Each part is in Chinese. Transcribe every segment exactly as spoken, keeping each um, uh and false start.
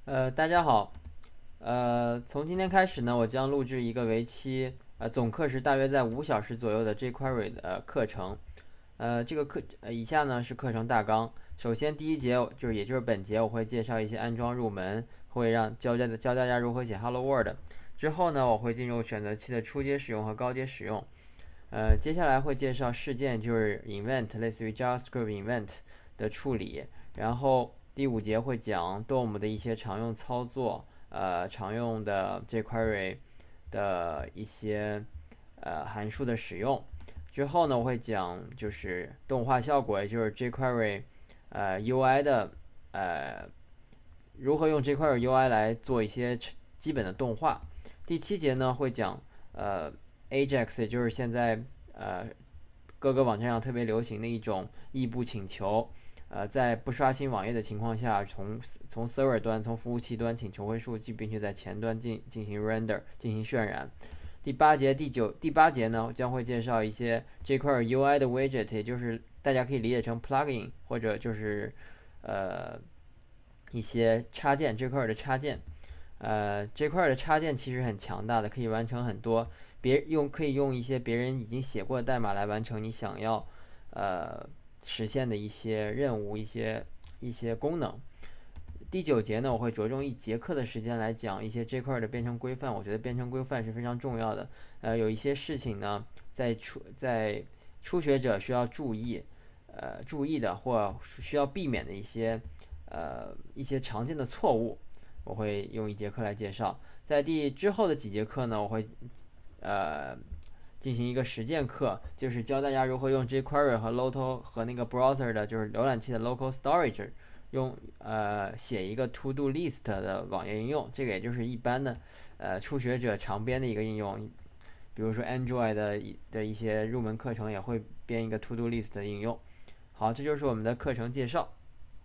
呃，大家好。呃，从今天开始呢，我将录制一个为期呃总课时大约在五小时左右的 jQuery 的、呃、课程。呃，这个课呃以下呢是课程大纲。首先第一节就是也就是本节我会介绍一些安装入门，会让教教教大家如何写 Hello World。之后呢，我会进入选择器的初阶使用和高阶使用。呃，接下来会介绍事件，就是 event，类似于 JavaScript event 的处理。然后第五节会讲 D O M 的一些常用操作，呃，常用的 jQuery 的一些呃函数的使用。之后呢，我会讲就是动画效果，也就是 jQuery 呃 U I 的呃如何用 jQuery U I 来做一些基本的动画。第七节呢会讲呃 Ajax，也就是现在呃各个网站上特别流行的一种异步请求。呃，在不刷新网页的情况下，从从 server 端、从服务器端请求回数据，并且在前端进进行 render 进行渲染。第八节、第九、第八节呢将会介绍一些 jQuery U I 的 widget，也就是大家可以理解成 plugin 或者就是呃一些插件 jQuery 的插件。呃，jQuery 的插件其实很强大的，可以完成很多别用可以用一些别人已经写过的代码来完成你想要呃实现的一些任务、一些一些功能。第九节呢，我会着重一节课的时间来讲一些 jQuery 的编程规范。我觉得编程规范是非常重要的。呃，有一些事情呢，在初在初学者需要注意，呃注意的或需要避免的一些呃一些常见的错误，我会用一节课来介绍。在第之后的几节课呢，我会呃进行一个实践课，就是教大家如何用 jQuery 和 local 和那个 browser 的，就是浏览器的 local storage，用呃写一个 to do list 的网页应用。这个也就是一般的呃初学者常编的一个应用，比如说 Android 的的一些入门课程也会编一个 to do list 的应用。好，这就是我们的课程介绍。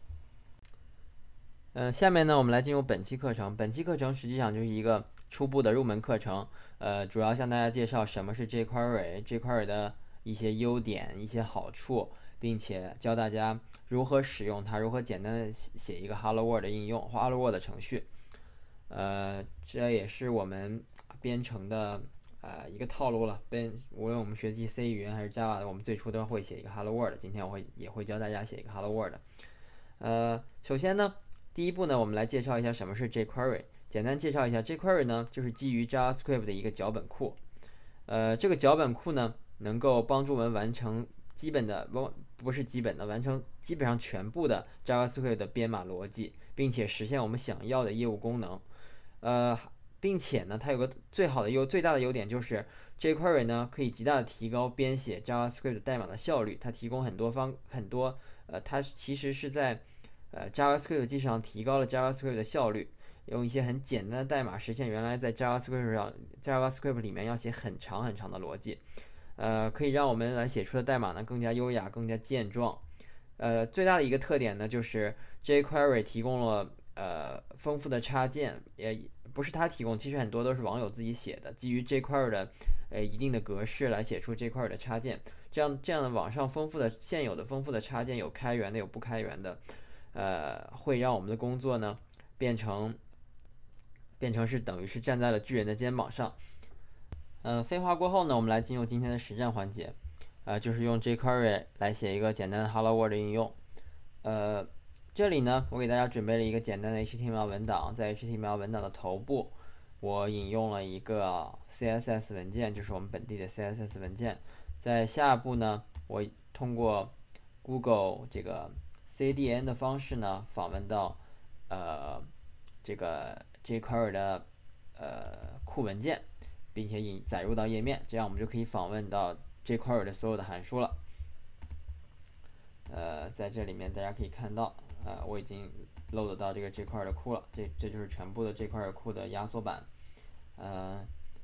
呃，下面呢，我们来进入本期课程。本期课程实际上就是一个初步的入门课程，呃，主要向大家介绍什么是 jQuery，jQuery 的一些优点、一些好处，并且教大家如何使用它，如何简单的写一个 Hello World 的应用或 Hello World 的程序。呃，这也是我们编程的呃一个套路了。编无论我们学习 C 语言还是 Java 的，我们最初都会写一个 Hello World。今天我会也会教大家写一个 Hello World。呃，首先呢，第一步呢，我们来介绍一下什么是 jQuery。简单介绍一下 jQuery 呢，就是基于 JavaScript 的一个脚本库。呃，这个脚本库呢，能够帮助我们完成基本的不不是基本的，完成基本上全部的 JavaScript 的编码逻辑，并且实现我们想要的业务功能。呃，并且呢，它有个最好的优最大的优点就是 jQuery 呢可以极大的提高编写 JavaScript 代码的效率。它提供很多方很多呃，它其实是在呃 JavaScript 基础上提高了 JavaScript 的效率，用一些很简单的代码实现原来在 JavaScript 上 JavaScript 里面要写很长很长的逻辑。呃，可以让我们来写出的代码呢更加优雅、更加健壮。呃，最大的一个特点呢，就是 jQuery 提供了呃丰富的插件，也不是它提供，其实很多都是网友自己写的，基于 jQuery 的呃一定的格式来写出 jQuery 的插件。这样这样的网上丰富的现有的丰富的插件，有开源的，有不开源的，呃，会让我们的工作呢变成变成是等于是站在了巨人的肩膀上。呃，废话过后呢，我们来进入今天的实战环节。呃，就是用 jQuery 来写一个简单的 Hello World 应用。呃，这里呢，我给大家准备了一个简单的 H T M L 文档，在 H T M L 文档的头部，我引用了一个 C S S 文件，就是我们本地的 C S S 文件。在下部呢，我通过 Google 这个 C D N 的方式呢，访问到呃这个 jQuery 的呃库文件，并且引载入到页面，这样我们就可以访问到 jQuery 的所有的函数了。呃，在这里面大家可以看到，呃，我已经 load 到这个 jQuery 的库了，这这就是全部的 jQuery 库的压缩版。呃，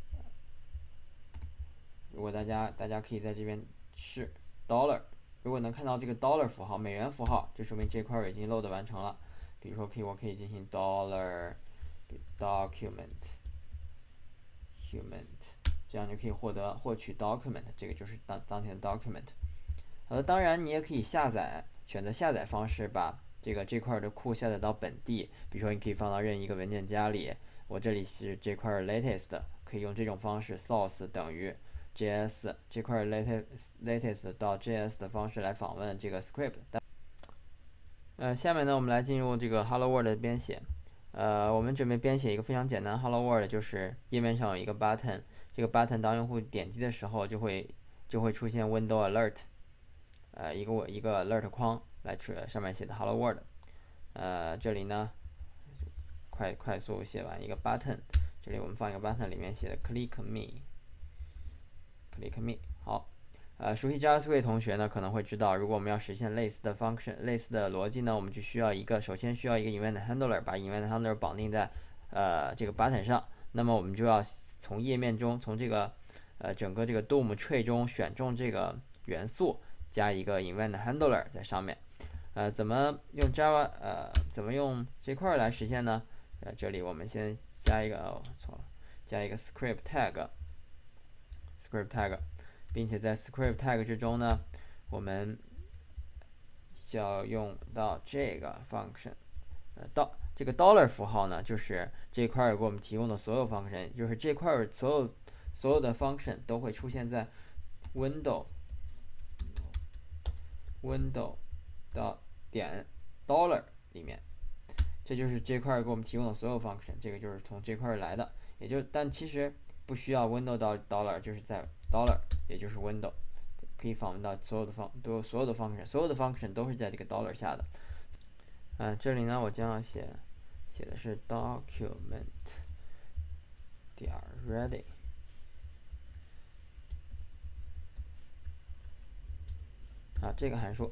如果大家大家可以在这边是 dollar， 如果能看到这个 dollar 符号，美元符号，就说明 jQuery 已经 load 完成了。比如说，可以我可以进行 dollar document document， 这样就可以获得获取 document， 这个就是当当前的 document。呃，当然你也可以下载，选择下载方式，把这个这块的库下载到本地，比如说你可以放到任意一个文件夹里。我这里是这块 latest， 可以用这种方式 source 等于 js 这块 latest latest 到 js 的方式来访问这个 script。呃，下面呢，我们来进入这个 Hello World 的编写。呃，我们准备编写一个非常简单 Hello World， 就是页面上有一个 button， 这个 button 当用户点击的时候就会就会出现 Window Alert， 呃，一个一个 alert 框来出上面写的 Hello World。呃，这里呢，快快速写完一个 button， 这里我们放一个 button， 里面写的 Click Me，Click Me， 好。呃，熟悉 JavaScript 同学呢可能会知道，如果我们要实现类似的 function、类似的逻辑呢，我们就需要一个，首先需要一个 event handler， 把 event handler 绑定在呃这个 button 上。那么我们就要从页面中，从这个呃整个这个 D O M tree 中选中这个元素，加一个 event handler 在上面。呃，怎么用 Java 呃怎么用这块来实现呢？呃，这里我们先加一个，哦，错了，加一个 script tag，script tag。并且在 script tag 之中呢，我们需要用到这个 function， 呃，到这个 dollar 符号呢，就是这块给我们提供的所有 function， 就是这块所有所有的 function 都会出现在 window window 的点 dollar 里面，这就是这块给我们提供的所有 function， 这个就是从这块来的，也就但其实不需要 window 到 dollar， 就是在 dollar。也就是 window 可以访问到所有的方都所有的 function， 所有的 function 都是在这个 dollar 下的。呃，这里呢，我将要写写的是 document 点 ready。啊，这个函数，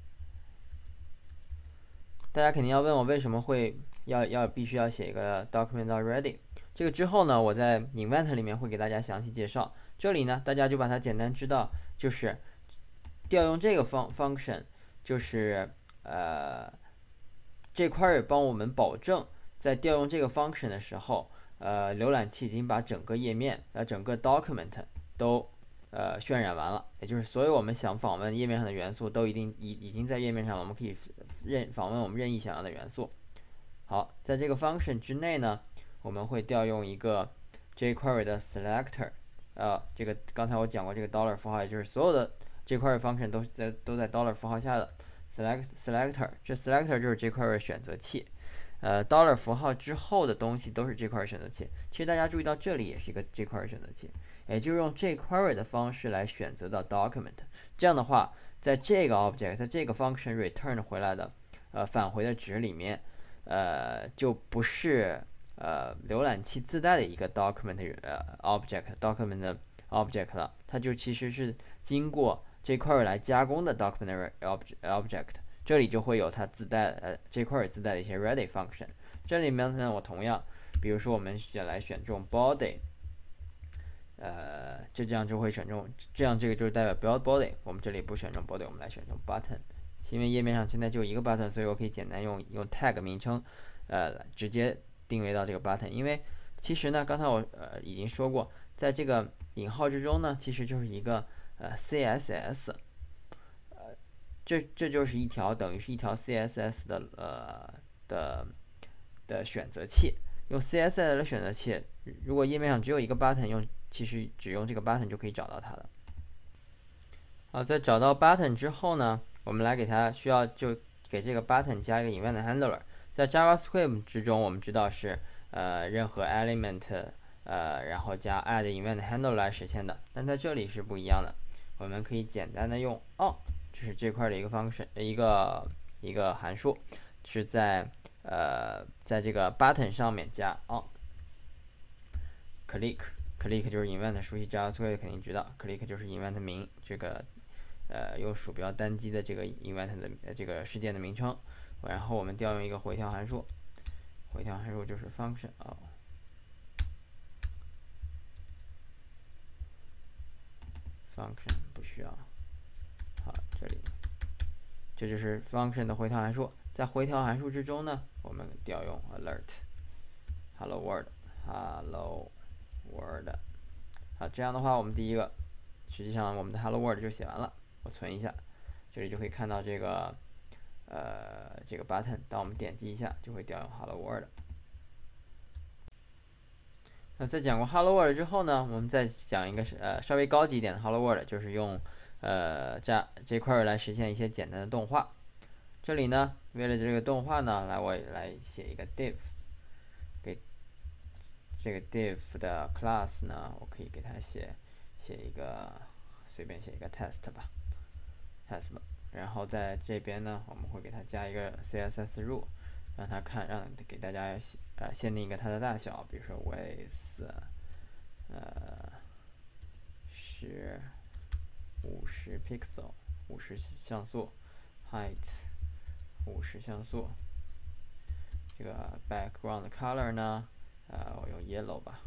大家肯定要问我为什么会要要必须要写一个 document ready。这个之后呢，我在 event 里面会给大家详细介绍。这里呢，大家就把它简单知道，就是调用这个 function， 就是呃这块帮我们保证在调用这个 function 的时候，呃浏览器已经把整个页面呃整个 document 都呃渲染完了，也就是所有我们想访问页面上的元素都一定已已经在页面上了，我们可以任访问我们任意想要的元素。好，在这个 function 之内呢，我们会调用一个 jQuery 的 selector。呃，这个刚才我讲过，这个 dollar 符号，也就是所有的这块 function 都在都在 dollar 符号下的 select selector， 这 selector 就是这块选择器。呃 ，dollar 符号之后的东西都是这块选择器。其实大家注意到这里也是一个这块选择器，也就是用 jQuery 的方式来选择到 document。这样的话，在这个 object， 在这个 function return 回来的呃返回的值里面，呃就不是呃浏览器自带的一个 document 呃 object document 的 object 了，它就其实是经过这块来加工的 document object。这里就会有它自带呃这块自带的一些 ready function。这里面呢，我同样，比如说我们选来选中 body， 呃，就这样就会选中，这样这个就是代表 body。我们这里不选中 body， 我们来选中 button。因为页面上现在就一个 button， 所以我可以简单用用 tag 名称，呃，直接定位到这个 button。因为其实呢，刚才我呃已经说过，在这个引号之中呢，其实就是一个呃 C S S。这这就是一条等于是一条 C S S 的呃的的选择器，用 C S S 的选择器，如果页面上只有一个 button， 用其实只用这个 button 就可以找到它的。好，在找到 button 之后呢，我们来给它需要就给这个 button 加一个 event handler。在 JavaScript 之中，我们知道是呃任何 element 呃然后加 add event handler 来实现的，但在这里是不一样的，我们可以简单的用 on。这是这块的一个方式，一个一个函数，是在呃在这个 button 上面加 on。click click 就是 event， 熟悉 JavaScript 肯定知道 ，click 就是 event 名，这个呃用鼠标单击的这个 event 的、呃、这个事件的名称。然后我们调用一个回调函数，回调函数就是 function 哦 function 不需要。好，这里这就是 function 的回调函数。在回调函数之中呢，我们调用 alert hello world hello world。好，这样的话，我们第一个，实际上我们的 hello world 就写完了。我存一下，这里就可以看到这个呃这个 button， 当我们点击一下就会调用 Hello World。那在讲过 Hello World 之后呢，我们再讲一个呃稍微高级一点的 Hello World， 就是用呃这这块来实现一些简单的动画。这里呢，为了这个动画呢，来我来写一个 div， 给这个 div 的 class 呢，我可以给它写写一个随便写一个 test 吧 ，test 吧。然后在这边呢，我们会给它加一个 C S S rule， 让它看，让给大家呃限定一个它的大小，比如说 width 呃是五十 pixel， 五十像素 ，height 五十像素。这个 background color 呢，呃，我用 yellow 吧。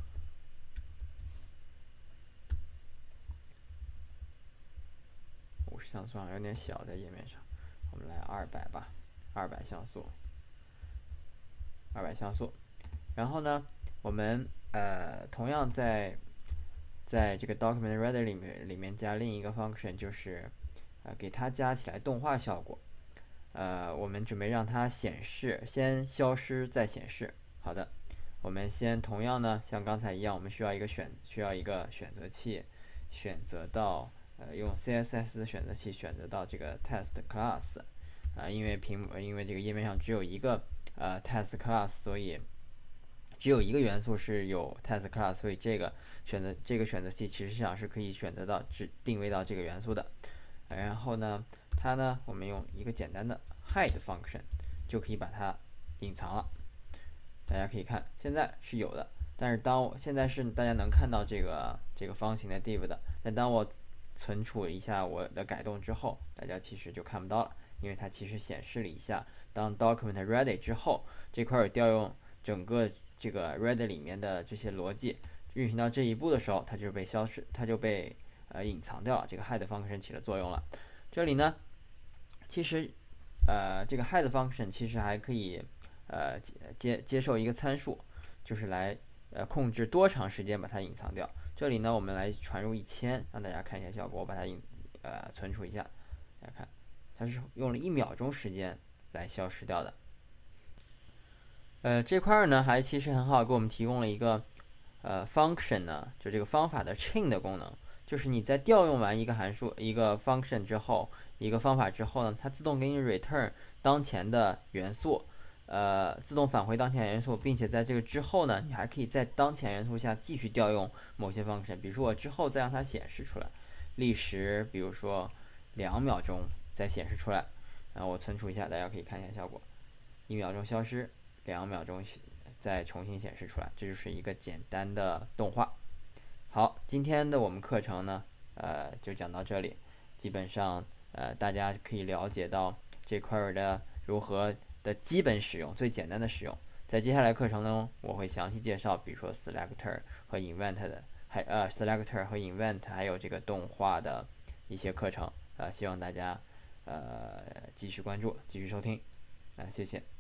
五十像素好像有点小，在页面上，我们来二百吧，二百像素，二百像素。然后呢，我们呃同样在在这个 document ready 里面里面加另一个 function， 就是呃给它加起来动画效果。呃，我们准备让它显示，先消失再显示。好的，我们先同样呢，像刚才一样，我们需要一个选需要一个选择器，选择到呃用 C S S 的选择器选择到这个 test class， 啊、呃，因为屏幕因为这个页面上只有一个呃 test class， 所以只有一个元素是有 test class， 所以这个选择这个选择器其实上是可以选择到只定位到这个元素的。然后呢，它呢，我们用一个简单的 hide function 就可以把它隐藏了。大家可以看，现在是有的，但是当我现在是大家能看到这个这个方形的 div 的，但当我存储一下我的改动之后，大家其实就看不到了，因为它其实显示了一下，当 document ready 之后，这块调用整个这个 ready 里面的这些逻辑运行到这一步的时候，它就被消失，它就被呃隐藏掉了，这个 hide function 起了作用了。这里呢，其实呃这个 hide function 其实还可以呃接接受一个参数，就是来呃控制多长时间把它隐藏掉。这里呢，我们来传入一千，让大家看一下效果。我把它隐呃存储一下，大家看，它是用了一秒钟时间来消失掉的。呃，这块呢还其实很好，给我们提供了一个呃 function 呢，就这个方法的 chain 的功能，就是你在调用完一个函数、一个 function 之后，一个方法之后呢，它自动给你 return 当前的元素，呃，自动返回当前元素，并且在这个之后呢，你还可以在当前元素下继续调用某些 function，比如说我之后再让它显示出来，历时比如说两秒钟再显示出来，然后我存储一下，大家可以看一下效果，一秒钟消失，两秒钟再重新显示出来，这就是一个简单的动画。好，今天的我们课程呢，呃，就讲到这里。基本上，呃，大家可以了解到这块的如何的基本使用，最简单的使用。在接下来课程呢，我会详细介绍，比如说 selector 和 event 的，还呃 selector 和 event， 还有这个动画的一些课程。呃，希望大家呃继续关注，继续收听。啊、呃，谢谢。